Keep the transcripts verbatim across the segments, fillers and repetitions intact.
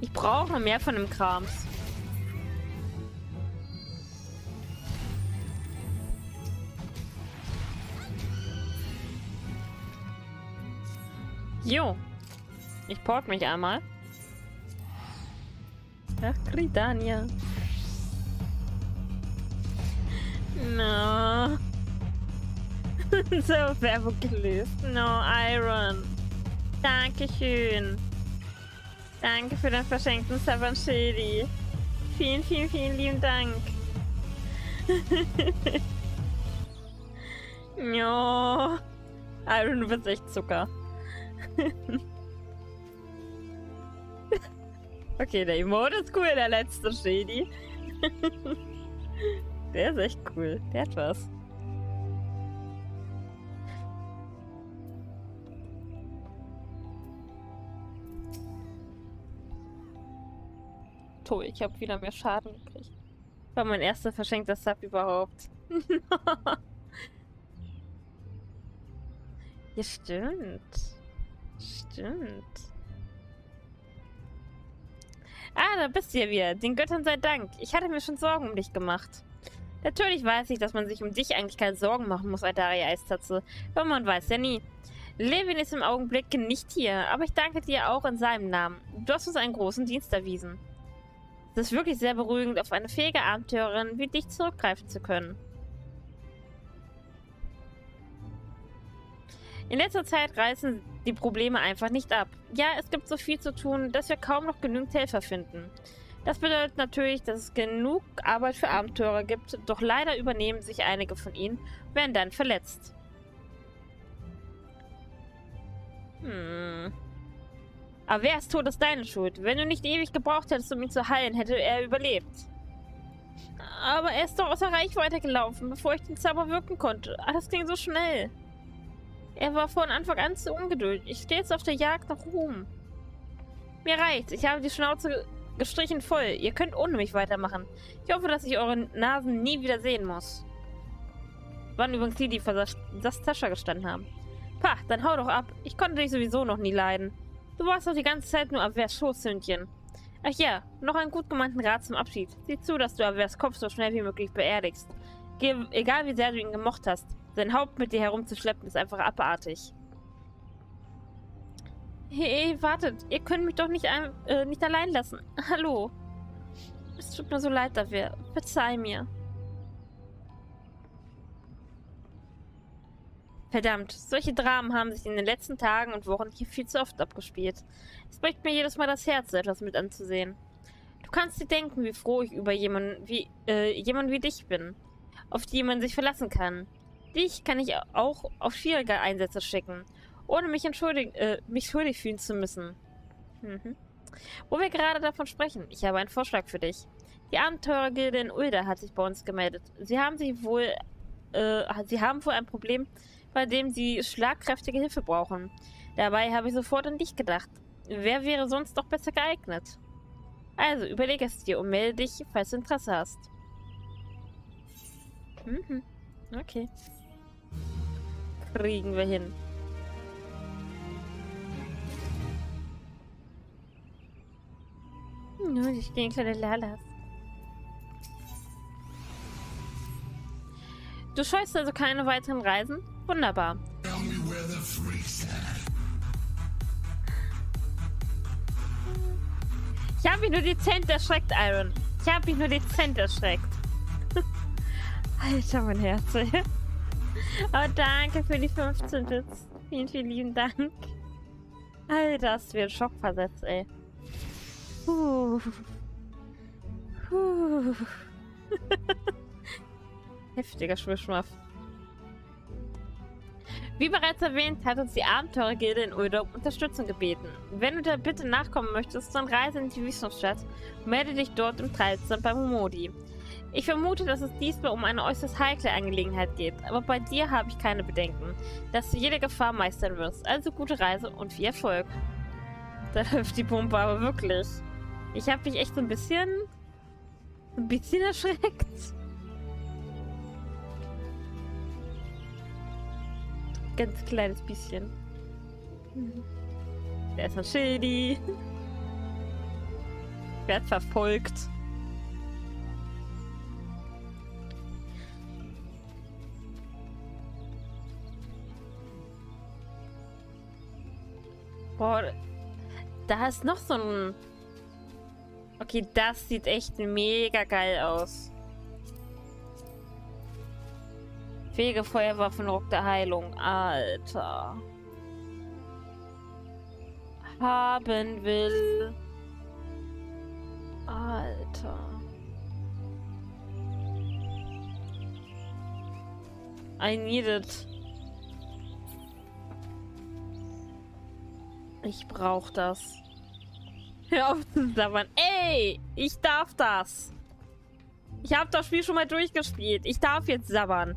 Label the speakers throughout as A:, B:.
A: Ich brauche noch mehr von dem Krams. Jo. Ich port mich einmal. Ach, Gridania. No. So Werbung gelöst. No, Iron. Dankeschön. Danke für den verschenkten Sabanshedi. Vielen, vielen, vielen lieben Dank. Jo. Iron, du bist echt Zucker. Okay, der Emote ist cool, der letzte Shady. Der ist echt cool. Der hat was. Toll, ich habe wieder mehr Schaden gekriegt. War mein erster verschenkter Sub überhaupt. Ja, stimmt. Stimmt. Ah, da bist du ja wieder. Den Göttern sei Dank. Ich hatte mir schon Sorgen um dich gemacht. Natürlich weiß ich, dass man sich um dich eigentlich keine Sorgen machen muss, Aldaria Eistatze. Aber man weiß ja nie. Levin ist im Augenblick nicht hier, aber ich danke dir auch in seinem Namen. Du hast uns einen großen Dienst erwiesen. Es ist wirklich sehr beruhigend, auf eine fähige Abenteurerin wie dich zurückgreifen zu können. In letzter Zeit reißen die Probleme einfach nicht ab. Ja, es gibt so viel zu tun, dass wir kaum noch genügend Helfer finden. Das bedeutet natürlich, dass es genug Arbeit für Abenteurer gibt, doch leider übernehmen sich einige von ihnen und werden dann verletzt. Hm. Aber wer ist tot, ist deine Schuld. Wenn du nicht ewig gebraucht hättest, um ihn zu heilen, hätte er überlebt. Aber er ist doch außer Reichweite gelaufen, bevor ich den Zauber wirken konnte. Ah, das ging so schnell. Er war von Anfang an zu ungeduldig. Ich stehe jetzt auf der Jagd nach Ruhm. Mir reicht's. Ich habe die Schnauze gestrichen voll. Ihr könnt ohne mich weitermachen. Ich hoffe, dass ich eure Nasen nie wieder sehen muss. Waren übrigens die, die vor Sastascha gestanden haben. Pah, dann hau doch ab. Ich konnte dich sowieso noch nie leiden. Du warst doch die ganze Zeit nur Avers Schoßhündchen. Ach ja, noch einen gut gemeinten Rat zum Abschied. Sieh zu, dass du Avers Kopf so schnell wie möglich beerdigst. Ge egal wie sehr du ihn gemocht hast. Sein Haupt mit dir herumzuschleppen ist einfach abartig. Hey, wartet. Ihr könnt mich doch nicht, äh, nicht allein lassen. Hallo. Es tut mir so leid, Aver. Verzeih mir. Verdammt, solche Dramen haben sich in den letzten Tagen und Wochen hier viel zu oft abgespielt. Es bricht mir jedes Mal das Herz, so etwas mit anzusehen. Du kannst dir denken, wie froh ich über jemanden wie, äh, jemanden wie dich bin. Auf die man sich verlassen kann. Dich kann ich auch auf schwierige Einsätze schicken, ohne mich, entschuldigen, äh, mich schuldig fühlen zu müssen. Mhm. Wo wir gerade davon sprechen, ich habe einen Vorschlag für dich. Die Abenteurergilde in Ulda hat sich bei uns gemeldet. Sie haben sich wohl, äh, sie haben wohl ein Problem, bei dem sie schlagkräftige Hilfe brauchen. Dabei habe ich sofort an dich gedacht. Wer wäre sonst doch besser geeignet? Also, überlege es dir und melde dich, falls du Interesse hast. Mhm. Okay. Kriegen wir hin. Nur ich stehe kleine Lalas. Du scheust also keine weiteren Reisen? Wunderbar. Ich habe mich nur dezent erschreckt, Iron. Ich habe mich nur dezent erschreckt. Alter, mein Herz. Oh, danke für die fünfzehn Bits. Vielen, vielen lieben Dank. Alter, das wird schockversetzt, ey. Puh. Puh. Heftiger Schwischmaff. Wie bereits erwähnt, hat uns die Abenteurergilde in Ulda um Unterstützung gebeten. Wenn du der Bitte nachkommen möchtest, dann reise in die Wüstenstadt und melde dich dort im Treibsand bei Momodi. Ich vermute, dass es diesmal um eine äußerst heikle Angelegenheit geht, aber bei dir habe ich keine Bedenken, dass du jede Gefahr meistern wirst. Also gute Reise und viel Erfolg. Da läuft die Pumpe aber wirklich. Ich habe mich echt so ein bisschen... ein bisschen erschreckt. Ganz kleines bisschen. Da ist ein Schildi. Ich werde verfolgt. Boah, da ist noch so ein... Okay, das sieht echt mega geil aus. Fähige Feuerwaffenrock der Heilung. Alter. Haben will. Alter. I need it. Ich brauch das. Hör auf zu sabbern. Ey, ich darf das. Ich habe das Spiel schon mal durchgespielt. Ich darf jetzt sabbern.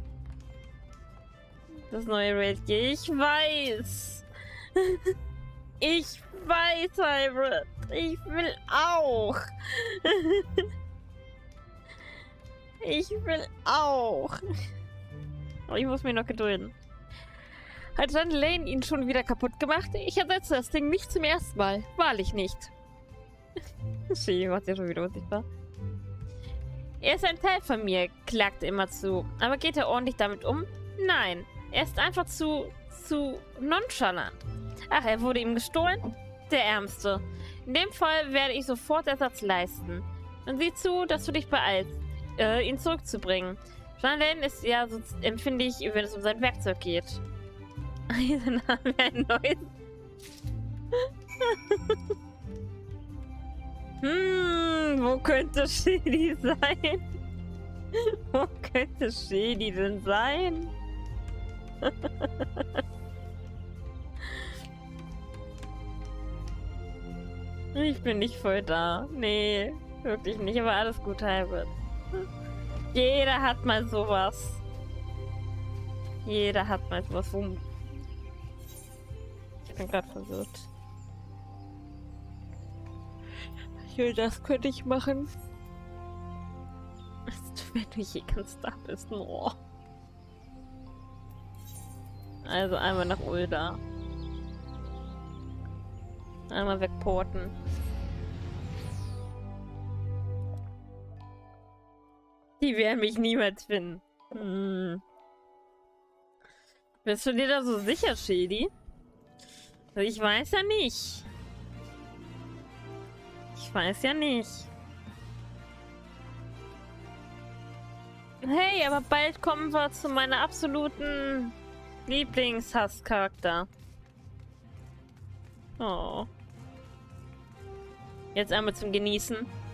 A: Das neue Raid Gear. Ich weiß. Ich weiß, Hybrid. Ich will auch. Ich will auch. Aber ich muss mich noch gedulden. Hat dann Lane ihn schon wieder kaputt gemacht? Ich ersetze das Ding nicht zum ersten Mal. Wahrlich nicht. She macht ja schon wieder unsichtbar. Er ist ein Teil von mir, klagt immer zu. Aber geht er ordentlich damit um? Nein. Er ist einfach zu... zu nonchalant. Ach, er wurde ihm gestohlen? Der Ärmste. In dem Fall werde ich sofort Ersatz leisten. Und sieh zu, dass du dich beeilst, äh, ihn zurückzubringen. Jean Lane ist ja so empfindlich, wenn es um sein Werkzeug geht. Dann haben wir ein neues. Hm, wo könnte Shady sein? Wo könnte Shady denn sein? Ich bin nicht voll da. Nee, wirklich nicht. Aber alles gut, Hybrid. Jeder hat mal sowas. Jeder hat mal sowas. Wo... Ich bin gerade verwirrt. Ich will, das könnte ich machen. Wenn du hier ganz da bist. Oh. Also einmal nach Ulda. Einmal wegporten. Die werden mich niemals finden. Hm. Bist du dir da so sicher, Shady? Also ich weiß ja nicht. Ich weiß ja nicht. Hey, aber bald kommen wir zu meiner absoluten Lieblings-Hass-Charakter. Oh. Jetzt einmal zum Genießen.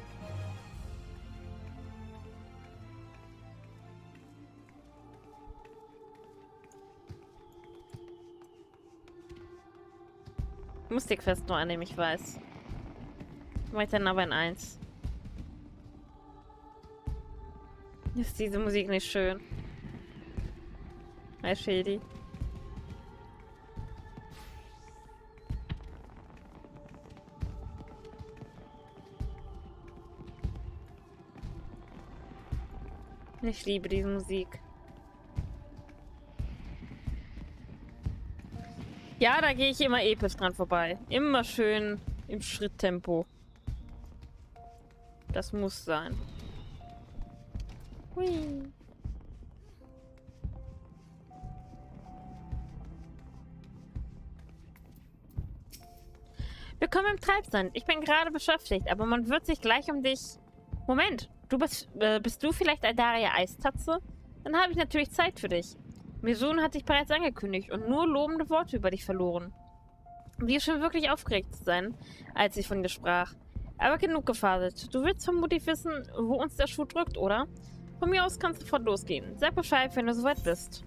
A: Ich muss die Quest nur annehmen, ich weiß. Mach ich dann aber in eins. Ist diese Musik nicht schön? Hi, Shady. Ich liebe diese Musik. Ja, da gehe ich immer episch dran vorbei. Immer schön im Schritttempo. Das muss sein. Hui. Willkommen im Treibsand. Ich bin gerade beschäftigt, aber man wird sich gleich um dich... Moment, du bist, äh, bist du vielleicht Aldaria Eistatze? Dann habe ich natürlich Zeit für dich. Mizun hat dich bereits angekündigt und nur lobende Worte über dich verloren. Die schien wirklich aufgeregt zu sein, als ich von dir sprach. Aber genug gefaselt. Du willst vermutlich wissen, wo uns der Schuh drückt, oder? Von mir aus kannst du sofort losgehen. Sag Bescheid, wenn du soweit bist.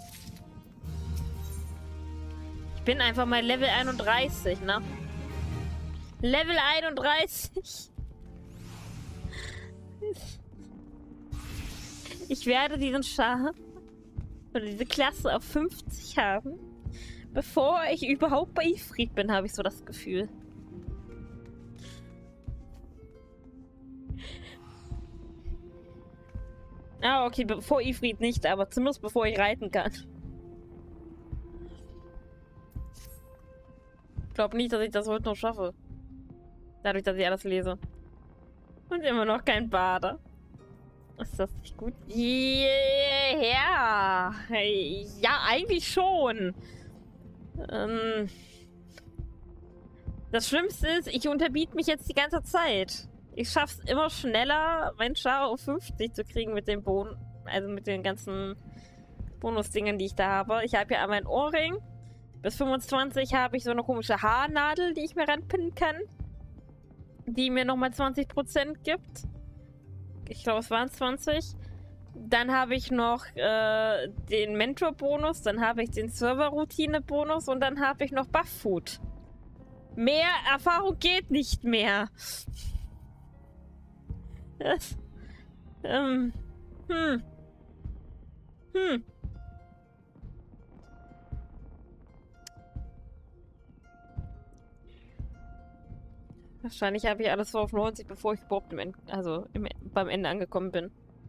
A: Ich bin einfach mal Level einunddreißig, ne? Level einunddreißig. Ich werde diesen Char oder diese Klasse auf fünfzig haben, bevor ich überhaupt bei Ifrit bin, habe ich so das Gefühl. Ah, okay, bevor Ifrit nicht, aber zumindest bevor ich reiten kann. Ich glaube nicht, dass ich das heute noch schaffe. Dadurch, dass ich alles lese. Und immer noch kein Bader. Ist das nicht gut? Yeah. Ja, eigentlich schon. Ähm, das Schlimmste ist, ich unterbiete mich jetzt die ganze Zeit. Ich schaff's immer schneller, meinen Char auf fünfzig zu kriegen mit dem Bon, also mit den ganzen Bonusdingen, die ich da habe. Ich habe ja einmal ein Ohrring. Bis fünfundzwanzig habe ich so eine komische Haarnadel, die ich mir ranpinnen kann. Die mir nochmal zwanzig Prozent gibt. Ich glaube, es waren zwanzig. Dann habe ich noch äh, den Mentor-Bonus, dann habe ich den Server-Routine-Bonus und dann habe ich noch Buff-Food. Mehr Erfahrung geht nicht mehr. Das, ähm, hm. Hm. Wahrscheinlich habe ich alles so auf neunzig, bevor ich überhaupt im Ende, also im, beim Ende angekommen bin.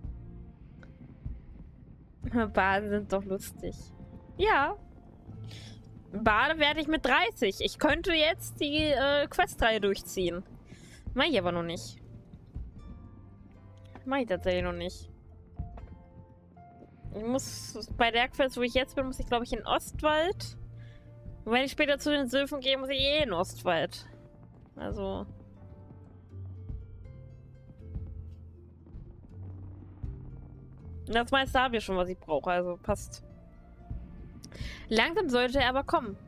A: Baden sind doch lustig. Ja. Bade werde ich mit dreißig. Ich könnte jetzt die äh, Questreihe durchziehen. Mach ich aber noch nicht. Mach ich tatsächlich noch nicht. Ich muss bei der Quest, wo ich jetzt bin, muss ich glaube ich in Ostwald. Und wenn ich später zu den Sylphen gehe, muss ich eh in Ostwald. Also. Das meiste habe ich schon, was ich brauche, also passt. Langsam sollte er aber kommen.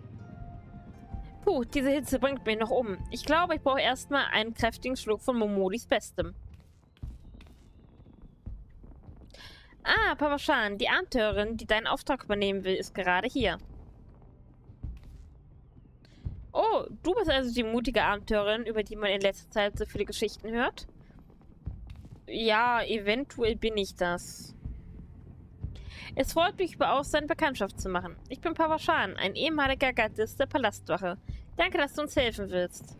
A: Puh, diese Hitze bringt mich noch um. Ich glaube, ich brauche erstmal einen kräftigen Schluck von Momodis Bestem. Ah, Papa Shan, die Abenteurerin, die deinen Auftrag übernehmen will, ist gerade hier. Oh, du bist also die mutige Abenteurerin, über die man in letzter Zeit so viele Geschichten hört? Ja, eventuell bin ich das. Es freut mich überaus, seine Bekanntschaft zu machen. Ich bin Papa Shan, ein ehemaliger Gardist der Palastwache. Danke, dass du uns helfen willst.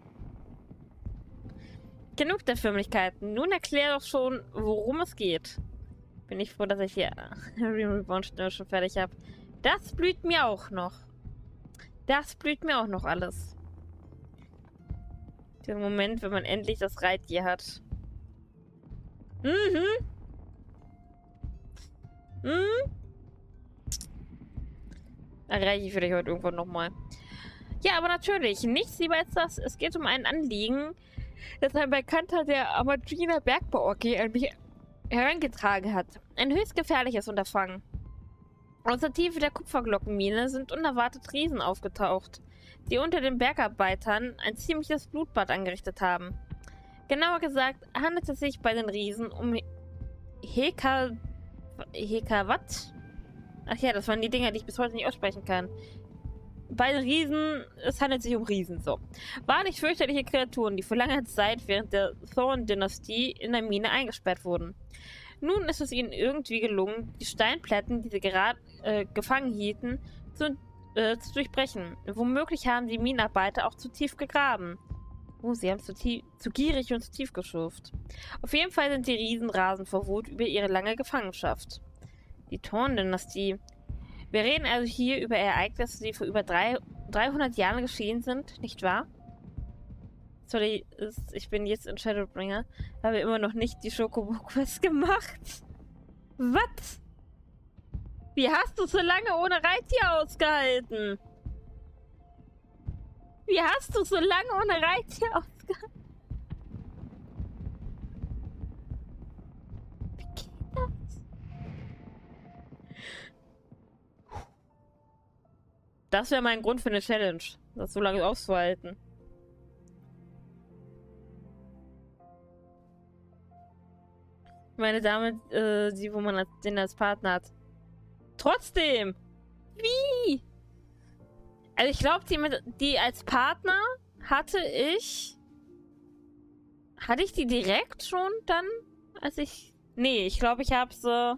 A: Genug der Förmlichkeiten. Nun erklär doch schon, worum es geht. Bin ich froh, dass ich hier Realm Reborn schon fertig habe. Das blüht mir auch noch. Das blüht mir auch noch alles. Der Moment, wenn man endlich das Reittier hat. Mhm. Mhm. Erreiche ich vielleicht heute irgendwann nochmal. Ja, aber natürlich. Nichts lieber als das. Es geht um ein Anliegen, das ein Bekannter der Amadrina Bergbau A G an mich herangetragen hat. Ein höchst gefährliches Unterfangen. Aus der Tiefe der Kupferglockenmine sind unerwartet Riesen aufgetaucht, die unter den Bergarbeitern ein ziemliches Blutbad angerichtet haben. Genauer gesagt handelt es sich bei den Riesen um Heka... Hekawat? Ach ja, das waren die Dinger, die ich bis heute nicht aussprechen kann. Bei den Riesen, es handelt sich um Riesen, so. Wahrlich fürchterliche Kreaturen, die vor langer Zeit während der Thorn-Dynastie in der Mine eingesperrt wurden. Nun ist es ihnen irgendwie gelungen, die Steinplatten, die sie gerade äh, gefangen hielten, zu, äh, zu durchbrechen. Womöglich haben die Minenarbeiter auch zu tief gegraben. Oh, sie haben zu, zu gierig und zu tief geschürft. Auf jeden Fall sind die Riesen rasend vor Wut über ihre lange Gefangenschaft. Die Thorn-Dynastie. Wir reden also hier über Ereignisse, die vor über drei, dreihundert Jahren geschehen sind, nicht wahr? Sorry, ich bin jetzt in Shadowbringer. Habe immer noch nicht die Chocobo-Quest gemacht. Was? Wie hast du so lange ohne Reittier ausgehalten? Wie hast du so lange ohne Reittier ausgehalten? Wie geht das? Das wäre mein Grund für eine Challenge, das so lange auszuhalten. Meine Dame, äh, die, wo man den als Partner hat. Trotzdem! Wie? Also ich glaube, die, die als Partner hatte ich... Hatte ich die direkt schon dann, als ich... Nee, ich glaube, ich habe sie...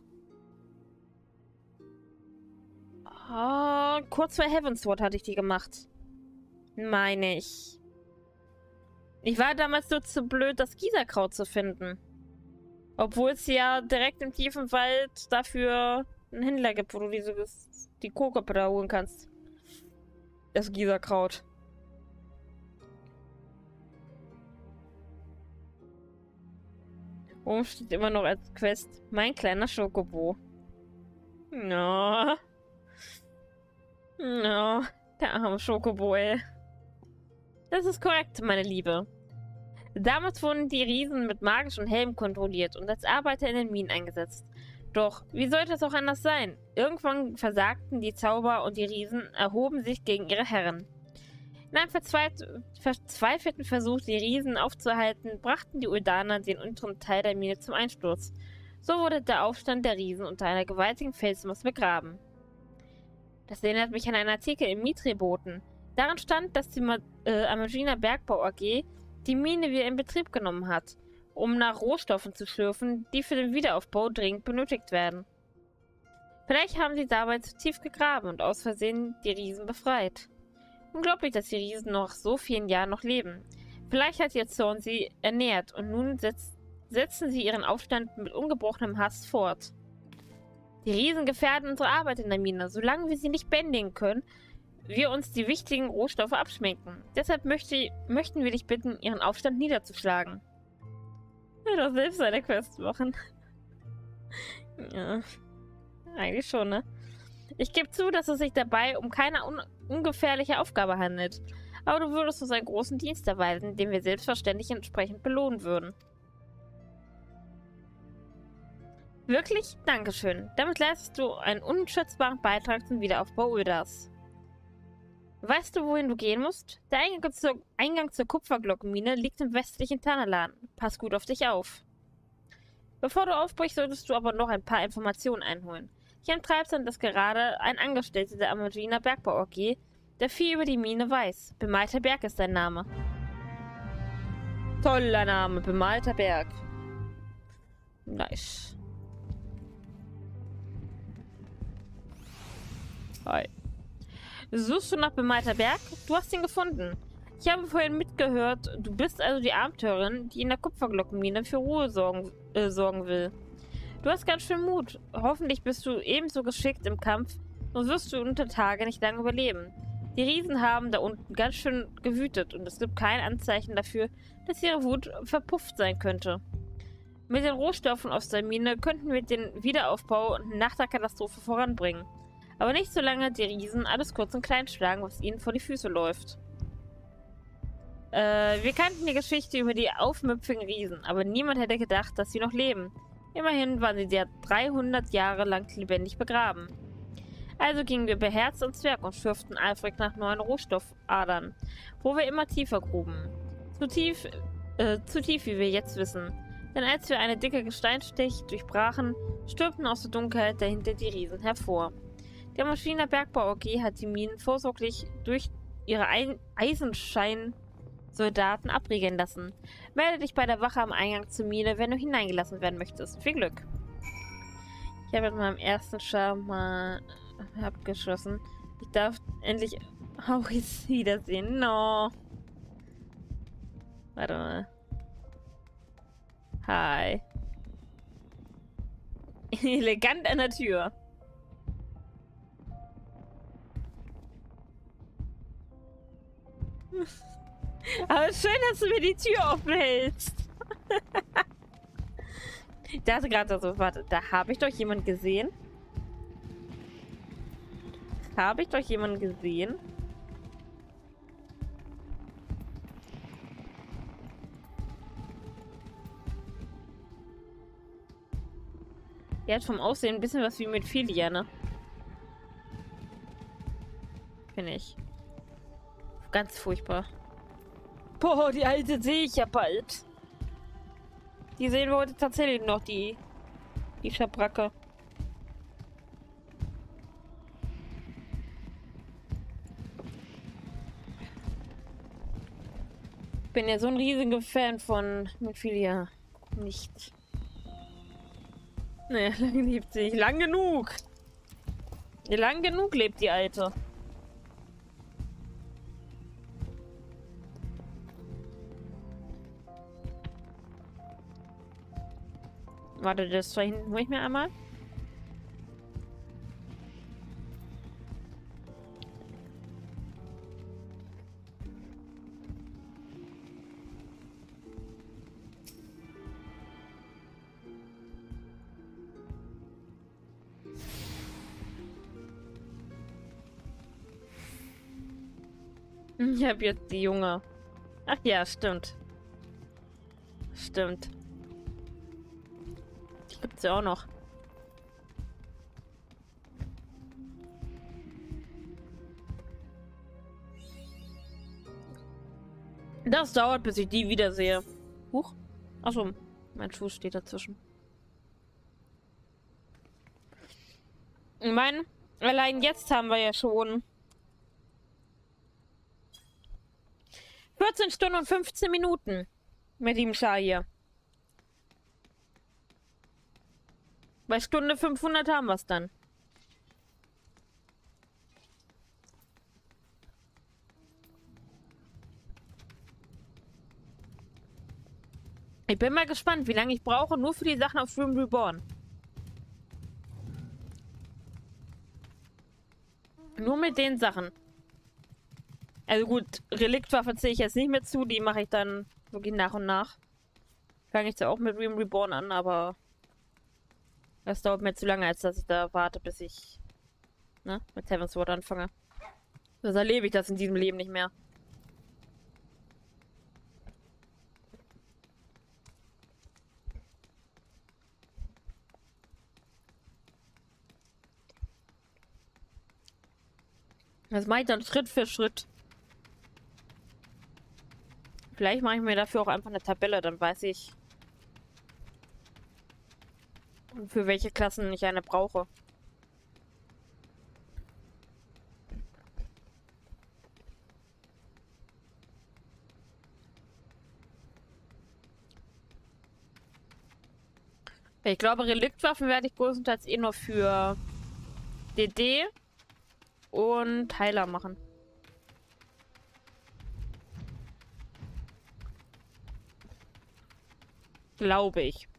A: Oh, kurz vor Heavensward hatte ich die gemacht. Meine ich. Ich war damals nur zu blöd, das Gießerkraut zu finden. Obwohl es ja direkt im tiefen Wald dafür einen Händler gibt, wo du diese, die Kokoppe da holen kannst. Das Gießerkraut. Oben steht immer noch als Quest mein kleiner Schokobo. No. No. Der arme Schokobo, ey. Das ist korrekt, meine Liebe. Damals wurden die Riesen mit magischen Helmen kontrolliert und als Arbeiter in den Minen eingesetzt. Doch, wie sollte es auch anders sein? Irgendwann versagten die Zauber und die Riesen erhoben sich gegen ihre Herren. In einem verzweifelten Versuch, die Riesen aufzuhalten, brachten die Uldaner den unteren Teil der Mine zum Einsturz. So wurde der Aufstand der Riesen unter einer gewaltigen Felsmasse begraben. Das erinnert mich an einen Artikel im Mithreboten. Darin stand, dass die Ma äh, Amagina Bergbau A G die Mine wieder in Betrieb genommen hat, um nach Rohstoffen zu schürfen, die für den Wiederaufbau dringend benötigt werden. Vielleicht haben sie dabei zu tief gegraben und aus Versehen die Riesen befreit. Unglaublich, dass die Riesen nach so vielen Jahren noch leben. Vielleicht hat ihr Zorn sie ernährt und nun setz setzen sie ihren Aufstand mit ungebrochenem Hass fort. Die Riesen gefährden unsere Arbeit in der Mine, solange wir sie nicht bändigen können, wir uns die wichtigen Rohstoffe abschminken. Deshalb möchte, möchten wir dich bitten, ihren Aufstand niederzuschlagen. Ja, doch selbst eine Quest machen. Ja, eigentlich schon, ne? Ich gebe zu, dass es sich dabei um keine un ungefährliche Aufgabe handelt. Aber du würdest uns einen großen Dienst erweisen, den wir selbstverständlich entsprechend belohnen würden. Wirklich? Dankeschön. Damit leistest du einen unschätzbaren Beitrag zum Wiederaufbau Uldas. Weißt du, wohin du gehen musst? Der Eingang zur, Eingang zur Kupferglockenmine liegt im westlichen Tanalan. Pass gut auf dich auf. Bevor du aufbrichst, solltest du aber noch ein paar Informationen einholen. Hier im Treibsand ist gerade ein Angestellter der Amagina Bergbau A G, der viel über die Mine weiß. Bemalter Berg ist sein Name. Toller Name, Bemalter Berg. Nice. Hi. Suchst du nach Bemalter Berg? Du hast ihn gefunden. Ich habe vorhin mitgehört, du bist also die Abenteurerin, die in der Kupferglockenmine für Ruhe sorgen, äh, sorgen will. Du hast ganz schön Mut. Hoffentlich bist du ebenso geschickt im Kampf, sonst wirst du unter Tage nicht lange überleben. Die Riesen haben da unten ganz schön gewütet und es gibt kein Anzeichen dafür, dass ihre Wut verpufft sein könnte. Mit den Rohstoffen aus der Mine könnten wir den Wiederaufbau nach der Katastrophe voranbringen. Aber nicht solange die Riesen alles kurz und klein schlagen, was ihnen vor die Füße läuft. Äh, wir kannten die Geschichte über die aufmüpfigen Riesen, aber niemand hätte gedacht, dass sie noch leben. Immerhin waren sie ja dreihundert Jahre lang lebendig begraben. Also gingen wir beherzt ans Werk und schürften eifrig nach neuen Rohstoffadern, wo wir immer tiefer gruben. Zu tief, äh, zu tief, wie wir jetzt wissen. Denn als wir eine dicke Gesteinsschicht durchbrachen, stürmten aus der Dunkelheit dahinter die Riesen hervor. Der Maschiner Bergbau A G hat die Minen vorsorglich durch ihre Ein Eisenschein-Soldaten abriegeln lassen. Melde dich bei der Wache am Eingang zur Mine, wenn du hineingelassen werden möchtest. Viel Glück. Ich habe mit meinem ersten Charme mal abgeschlossen. Ich darf endlich Hauris wiedersehen. No. Warte mal. Hi. Elegant an der Tür. Aber schön, dass du mir die Tür offen hältst. Ich dachte gerade so, warte, da habe ich doch jemanden gesehen. Habe ich doch jemanden gesehen. Der hat vom Aussehen ein bisschen was wie mit Philia, ne? Finde ich. Ganz furchtbar. Boah, die alte sehe ich ja bald. Die sehen wir heute tatsächlich noch, die, die Schabracke. Ich bin ja so ein riesiger Fan von Mephilia. Nicht. Naja, lange lebt sie nicht. Lang genug. Lang genug lebt die Alte. Warte, das da hinten hole ich mir einmal. Ich habe jetzt die Junge. Ach ja, stimmt. Stimmt. Die gibt's ja auch noch. Das dauert, bis ich die wiedersehe. Huch. Achso, mein Schuh steht dazwischen. Ich meine, allein jetzt haben wir ja schon vierzehn Stunden und fünfzehn Minuten mit dem Schar hier. Bei Stunde fünfhundert haben wir es dann. Ich bin mal gespannt, wie lange ich brauche, nur für die Sachen auf Realm Reborn. Nur mit den Sachen. Also gut, Reliktwaffe zähle ich jetzt nicht mehr zu, die mache ich dann wirklich nach und nach. Fange ich zwar auch mit Realm Reborn an, aber das dauert mir zu lange, als dass ich da warte, bis ich ne, mit Heavensward anfange. Das erlebe ich das in diesem Leben nicht mehr. Das mache ich dann Schritt für Schritt. Vielleicht mache ich mir dafür auch einfach eine Tabelle, dann weiß ich, für welche Klassen ich eine brauche. Ich glaube, Reliktwaffen werde ich größtenteils eh nur für D D und Heiler machen. Glaube ich.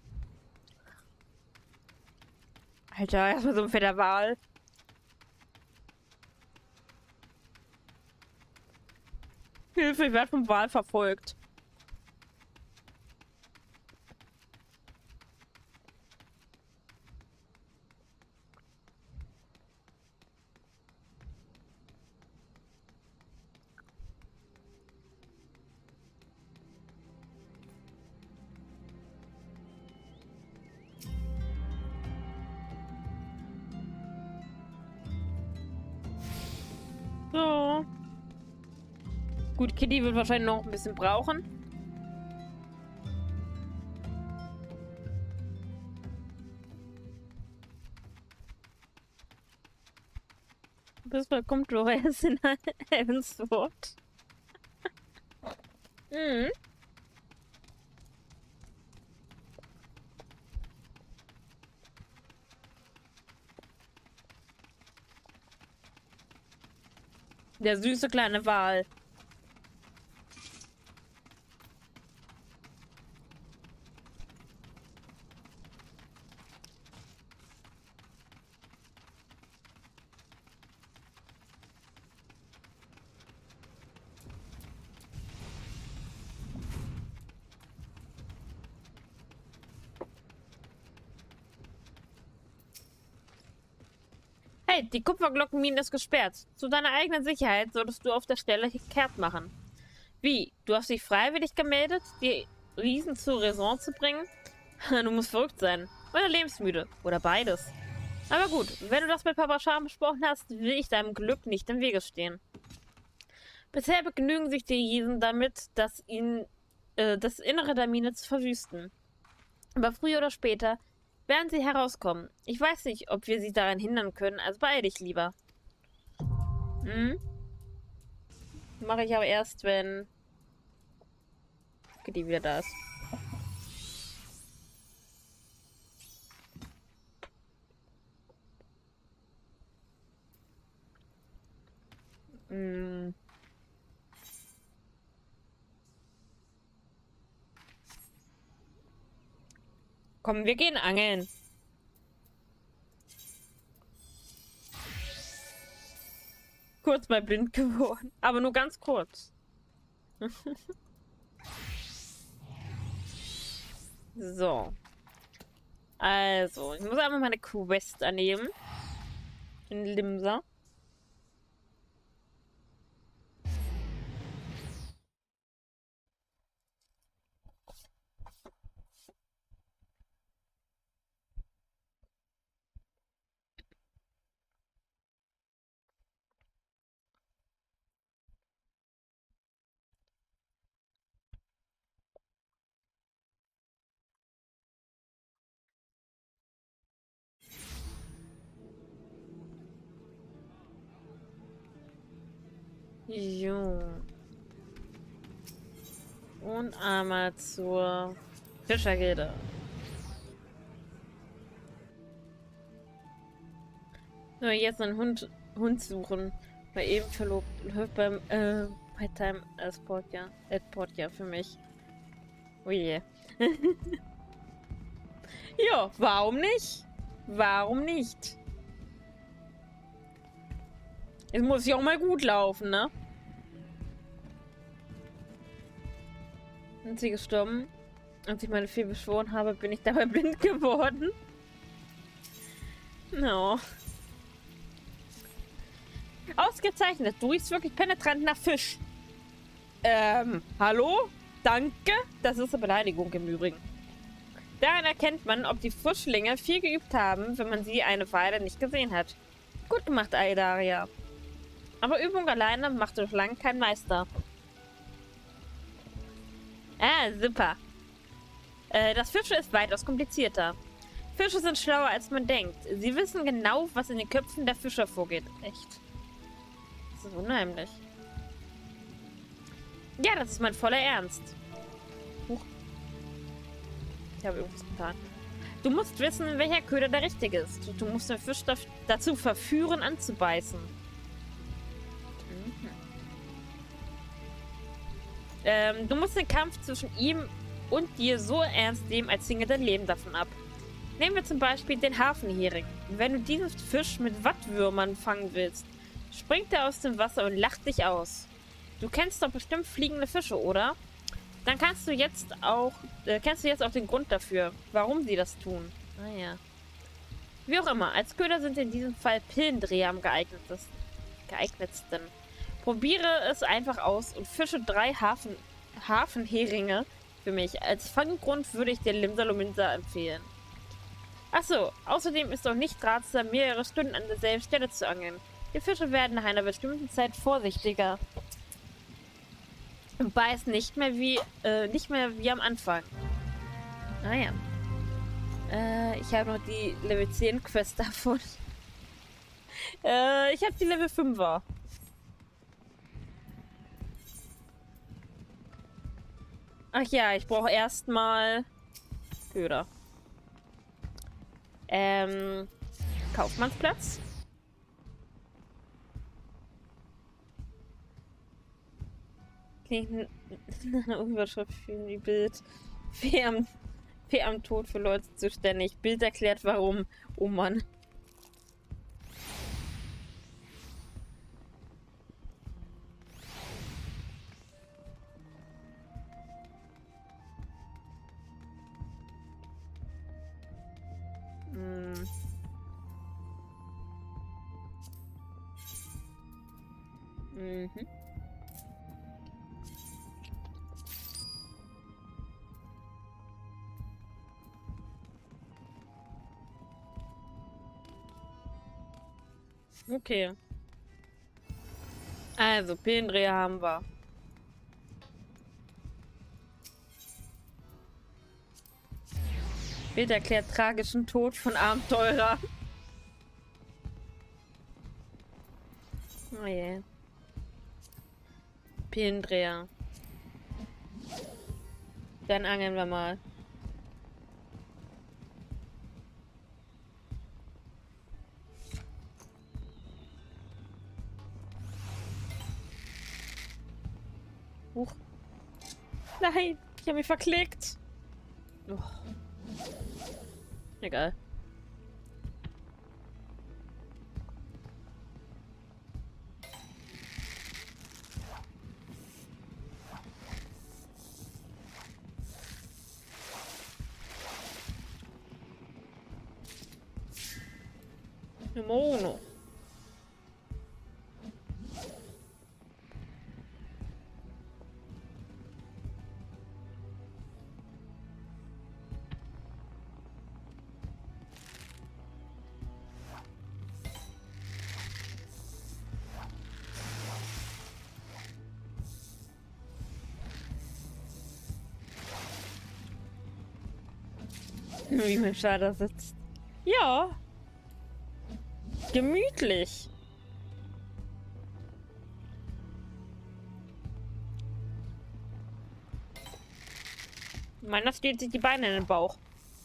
A: Alter, erstmal so ein fetter Wal. Hilfe, ich werde vom Wal verfolgt. So. Gut, Kitty wird wahrscheinlich noch ein bisschen brauchen. Bis bald kommt Dolores in Heavensward. Mhm. Der süße kleine Wal. Hey, die Kupferglockenmine ist gesperrt. Zu deiner eigenen Sicherheit solltest du auf der Stelle kehrt machen. Wie? Du hast dich freiwillig gemeldet, die Riesen zur Raison zu bringen? Du musst verrückt sein. Oder lebensmüde. Oder beides. Aber gut, wenn du das mit Papa Scham besprochen hast, will ich deinem Glück nicht im Wege stehen. Bisher begnügen sich die Riesen damit, dass ihnen äh, das Innere der Mine zu verwüsten. Aber früher oder später werden sie herauskommen. Ich weiß nicht, ob wir sie daran hindern können, also beeil dich lieber. Hm? Mache ich aber erst, wenn die wieder da ist. Hm. Komm, wir gehen angeln. Kurz mal blind geworden. Aber nur ganz kurz. So. Also, ich muss einmal meine Quest annehmen. In Limsa. Jo. Und einmal zur Fischergilde. So, jetzt einen Hund, Hund suchen. Mal eben verlobt. Läuft beim äh, Part-Time Esport, ja. Esport, ja, für mich. Oh je. Ja, warum nicht? Warum nicht? Es muss ja auch mal gut laufen, ne? Sind sie gestorben? Als ich meine Fee beschworen habe, bin ich dabei blind geworden. No. Ausgezeichnet. Du riechst wirklich penetrant nach Fisch. Ähm, hallo? Danke? Das ist eine Beleidigung im Übrigen. Daran erkennt man, ob die Frischlinge viel geübt haben, wenn man sie eine Weile nicht gesehen hat. Gut gemacht, Aidaria. Aber Übung alleine macht durch lang kein Meister. Ah, super. Äh, das Fischen ist weitaus komplizierter. Fische sind schlauer, als man denkt. Sie wissen genau, was in den Köpfen der Fischer vorgeht. Echt. Das ist unheimlich. Ja, das ist mein voller Ernst. Huch. Ich habe irgendwas getan. Du musst wissen, welcher Köder der richtige ist. Du musst den Fisch dazu verführen, anzubeißen. Mhm. Ähm, du musst den Kampf zwischen ihm und dir so ernst nehmen, als hinge dein Leben davon ab. Nehmen wir zum Beispiel den Hafenhering. Wenn du diesen Fisch mit Wattwürmern fangen willst, springt er aus dem Wasser und lacht dich aus. Du kennst doch bestimmt fliegende Fische, oder? Dann kannst du jetzt auch, äh, kennst du jetzt auch den Grund dafür, warum sie das tun. Ah ja. Wie auch immer, als Köder sind in diesem Fall Pillendreher am geeignetsten. geeignetsten. Probiere es einfach aus und fische drei Hafen, Hafenheringe für mich. Als Fanggrund würde ich dir Limsa empfehlen. Achso, außerdem ist auch nicht ratsam, mehrere Stunden an derselben Stelle zu angeln. Die Fische werden nach einer bestimmten Zeit vorsichtiger und beißen nicht mehr wie äh, nicht mehr wie am Anfang. Ah ja. Äh, ich habe noch die Level zehn Quest davon. äh, ich habe die Level fünfer. Ach ja, ich brauche erstmal Köder. Ähm, Kaufmannsplatz. Klingt eine Überschrift für die Bild. Fee am, Fee am Tod für Leute zuständig. Bild erklärt warum. Oh Mann. Hm. Mhm. Okay. Also, Pillendreher haben wir. Bild erklärt tragischen Tod von Abenteurer. Oh je. Pillendreher. Dann angeln wir mal. Huch. Nein, ich habe mich verklickt. Oh. Egal. Mono. Wie mein Schader sitzt. Ja. Gemütlich. Meiner steht sich die Beine in den Bauch.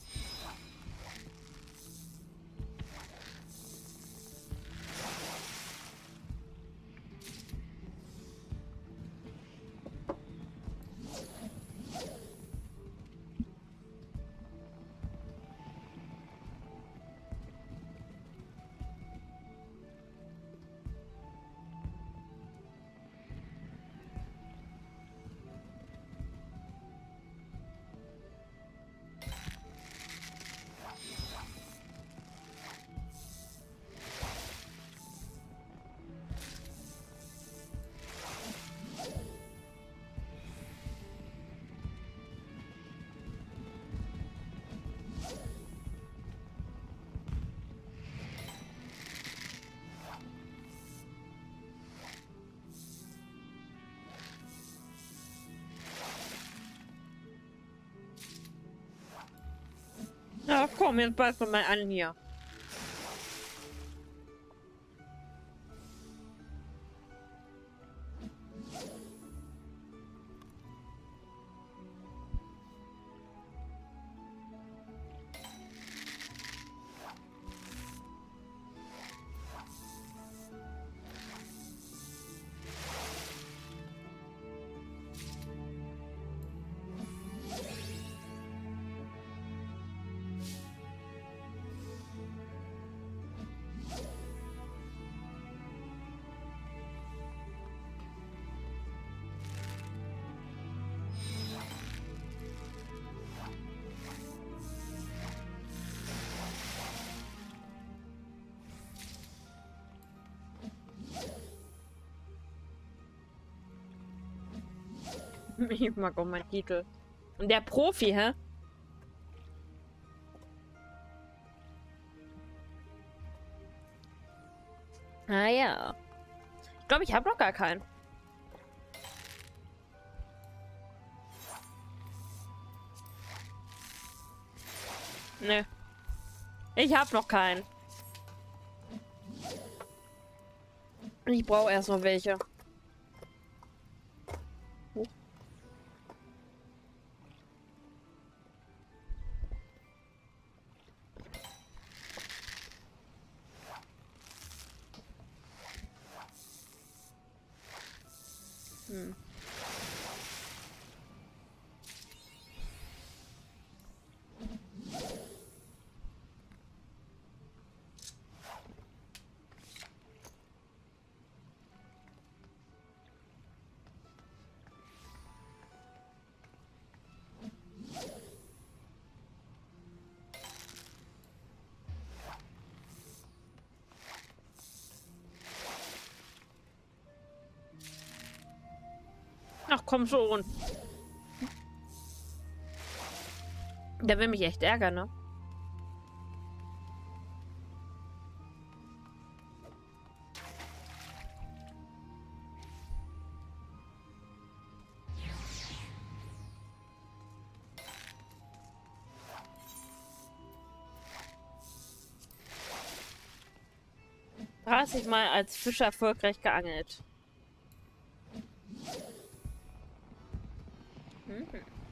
A: Ja, komm, jetzt bald mal an hier. Ich mag auch meinen Titel. Und der Profi, hä? Ah ja. Ich glaube, ich habe noch gar keinen. Ne. Ich habe noch keinen. Ich brauche erst noch welche. Oh. Hm. Ach komm schon. Der will mich echt ärgern, ne? dreißig Mal als Fischer erfolgreich geangelt. Mhm.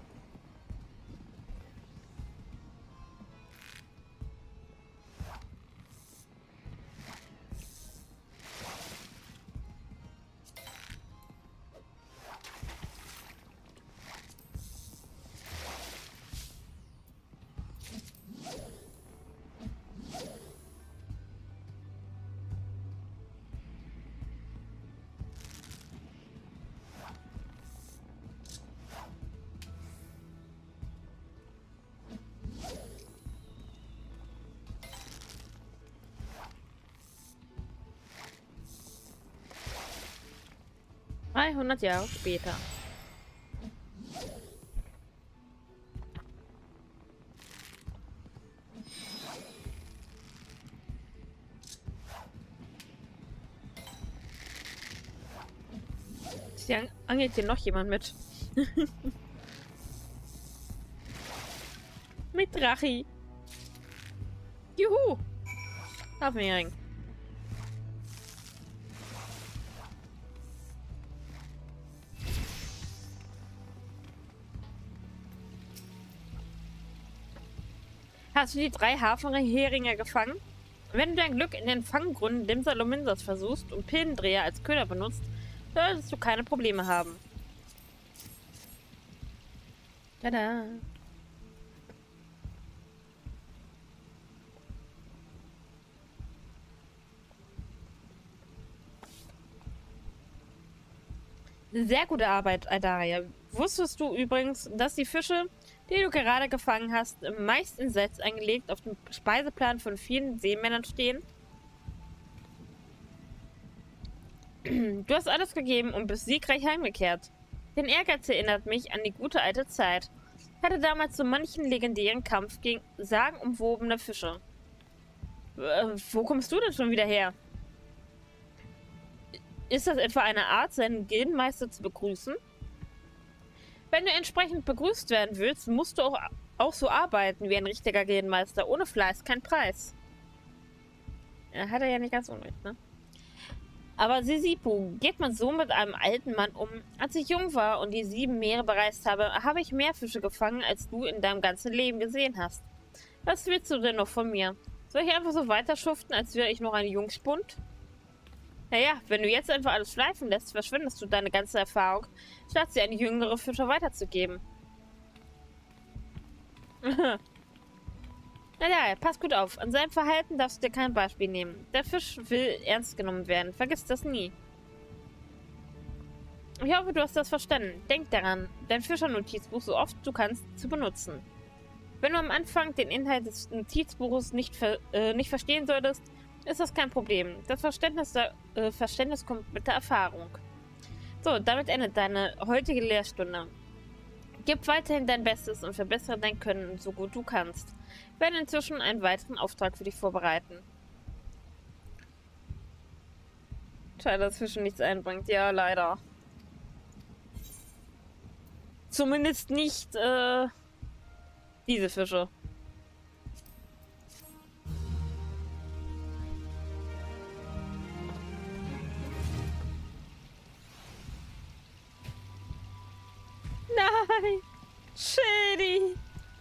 A: dreihundert Jahre später. Hier angelt hier noch jemand mit. Mit Drachi. Juhu. Hafenhering. Hast du die drei Hafenheringe gefangen? Wenn du dein Glück in den Fanggrunden Dimsalominders versuchst und Pillendreher als Köder benutzt, solltest du keine Probleme haben. Tada! Sehr gute Arbeit, Aldaria. Wusstest du übrigens, dass die Fische, die du gerade gefangen hast, meist in Sets eingelegt auf dem Speiseplan von vielen Seemännern stehen? Du hast alles gegeben und bist siegreich heimgekehrt. Dein Ehrgeiz erinnert mich an die gute alte Zeit. Ich hatte damals so manchen legendären Kampf gegen sagenumwobene Fische. Äh, wo kommst du denn schon wieder her? Ist das etwa eine Art, seinen Gildenmeister zu begrüßen? Wenn du entsprechend begrüßt werden willst, musst du auch, auch so arbeiten wie ein richtiger Gildenmeister. Ohne Fleiß kein Preis. Ja, hat er ja nicht ganz unrecht, ne? Aber Sisipu, geht man so mit einem alten Mann um? Als ich jung war und die sieben Meere bereist habe, habe ich mehr Fische gefangen, als du in deinem ganzen Leben gesehen hast. Was willst du denn noch von mir? Soll ich einfach so weiter schuften, als wäre ich noch ein Jungspund? Naja, wenn du jetzt einfach alles schleifen lässt, verschwendest du deine ganze Erfahrung, statt sie an jüngere Fischer weiterzugeben. Naja, pass gut auf. An seinem Verhalten darfst du dir kein Beispiel nehmen. Der Fisch will ernst genommen werden. Vergiss das nie. Ich hoffe, du hast das verstanden. Denk daran, dein Fischernotizbuch so oft du kannst zu benutzen. Wenn du am Anfang den Inhalt des Notizbuches nicht, ver äh, nicht verstehen solltest, ist das kein Problem. Das Verständnis, der, äh, Verständnis kommt mit der Erfahrung. So, damit endet deine heutige Lehrstunde. Gib weiterhin dein Bestes und verbessere dein Können so gut du kannst. Wir werden inzwischen einen weiteren Auftrag für dich vorbereiten. Schade, dass Fischen nichts einbringt. Ja, leider. Zumindest nicht äh, diese Fische. Nein! Shady!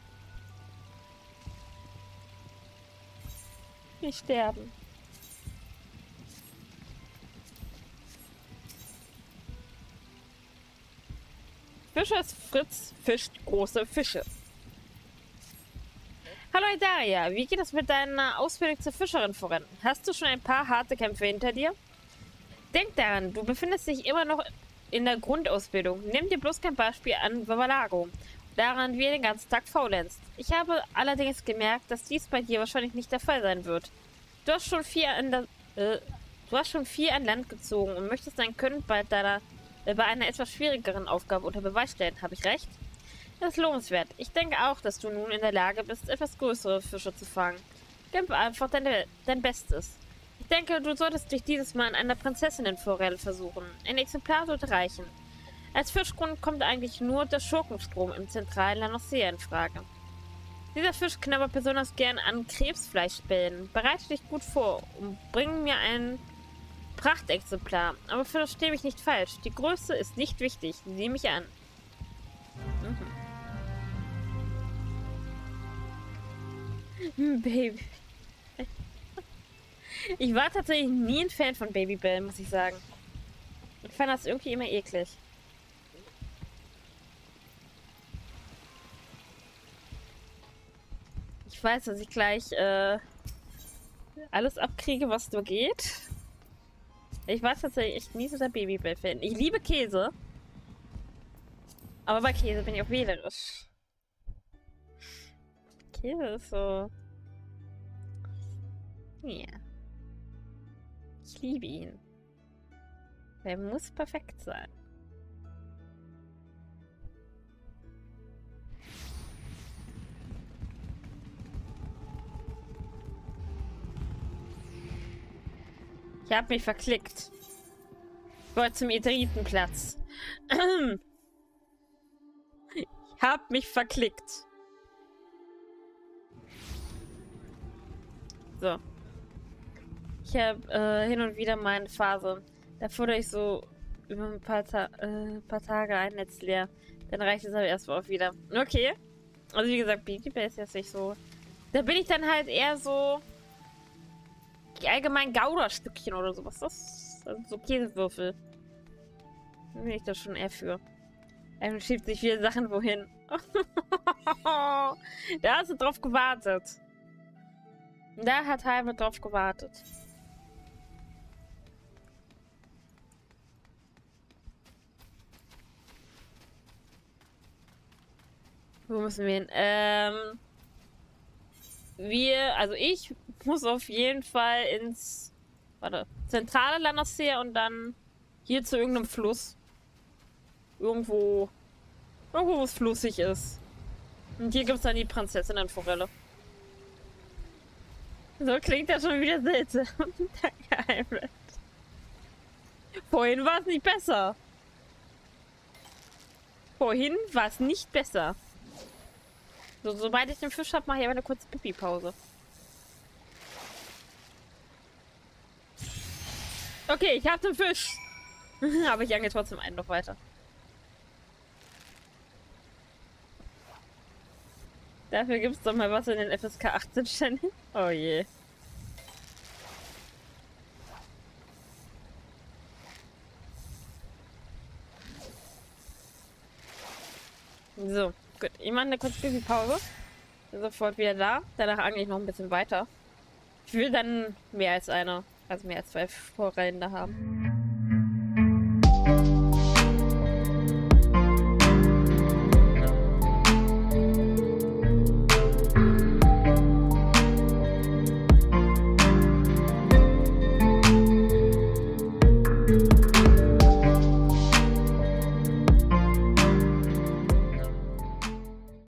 A: Wir sterben. Fischers Fritz fischt große Fische. Hallo Daria, wie geht es mit deiner Ausbildung zur Fischerin voran? Hast du schon ein paar harte Kämpfe hinter dir? Denk daran, du befindest dich immer noch in der Grundausbildung. Nimm dir bloß kein Beispiel an Vavalago, daran wie er den ganzen Tag faulenzt. Ich habe allerdings gemerkt, dass dies bei dir wahrscheinlich nicht der Fall sein wird. Du hast schon viel an, der, äh, du hast schon viel an Land gezogen und möchtest dein Können bei, deiner, äh, bei einer etwas schwierigeren Aufgabe unter Beweis stellen. Habe ich recht? Das ist lohnenswert. Ich denke auch, dass du nun in der Lage bist, etwas größere Fische zu fangen. Gib einfach dein, dein Bestes. Ich denke, du solltest dich dieses Mal an einer Prinzessinnenforelle versuchen. Ein Exemplar sollte reichen. Als Fischgrund kommt eigentlich nur der Schurkenstrom im zentralen Lanosea in Frage. Dieser Fisch knabbert besonders gern an Krebsfleischbällen. Bereite dich gut vor und bring mir ein Prachtexemplar. Aber verstehe mich nicht falsch. Die Größe ist nicht wichtig. Sieh mich an. Mhm. Baby. Ich war tatsächlich nie ein Fan von Babybel, muss ich sagen. Ich fand das irgendwie immer eklig. Ich weiß, dass ich gleich äh, alles abkriege, was nur geht. Ich war tatsächlich echt nie so der Babybel-Fan. Ich liebe Käse. Aber bei Käse bin ich auch wählerisch. Käse ist so... Ja. Ich liebe ihn. Er muss perfekt sein. Ich habe mich verklickt. Ich wollte zum Eteritenplatz. Ich habe mich verklickt. So. Ich habe äh, hin und wieder meine Phase. Da fordere ich so über ein paar, Ta äh, paar Tage ein Netz leer. Dann reicht es aber erstmal auch wieder. Okay. Also wie gesagt, Babybel ist jetzt nicht so Da bin ich dann halt eher so allgemein Gouda-Stückchen oder sowas. Das also so Käsewürfel. Da bin ich da schon eher für. Er schiebt sich viele Sachen wohin. Da hast du drauf gewartet. Da hat Halme drauf gewartet. Wo müssen wir hin? Ähm... Wir, also ich muss auf jeden Fall ins, warte, zentrale Landesheer und dann hier zu irgendeinem Fluss. Irgendwo, irgendwo, wo es flussig ist. Und hier gibt es dann die Prinzessinnenforelle. So klingt das schon wieder seltsam. Danke, Hybrid. Vorhin war es nicht besser. Vorhin war es nicht besser. So, sobald ich den Fisch habe, mache ich aber eine kurze Pipi-Pause. Okay, ich habe den Fisch. Aber ich jange trotzdem einen noch weiter. Dafür gibt es doch mal was in den F S K achtzehn Channel. Oh je. So, gut. Ich mache eine kurze Pipi-Pause. Bin sofort wieder da. Danach angle ich noch ein bisschen weiter. Ich will dann mehr als eine, also mehr als zwei Forellen da haben.